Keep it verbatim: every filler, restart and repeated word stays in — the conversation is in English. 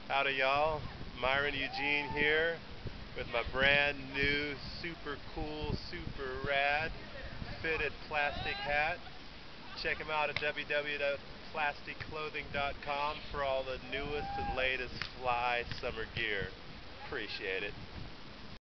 Howdy y'all, Myron Eugene here with my brand new super cool, super rad fitted plastic hat. Check them out at w w w dot plastic clothing dot com for all the newest and latest fly summer gear. Appreciate it.